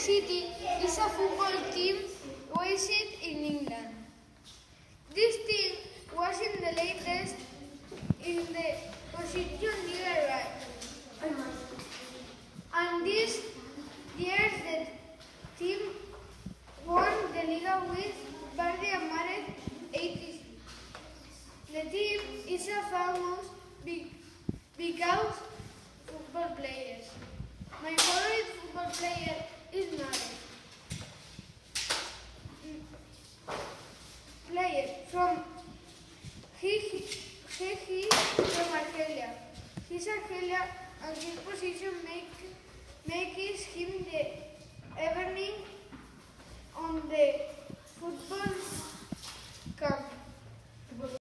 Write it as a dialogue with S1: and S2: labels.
S1: City is a football team based in England. This team was in the latest in the position league right. And this year the team won the Liga with Bardi Amaret 86. The team is a famous because football players. My favorite football player is Nani. Player from from Argelia. He's Argelia and his position makes him the evening on the football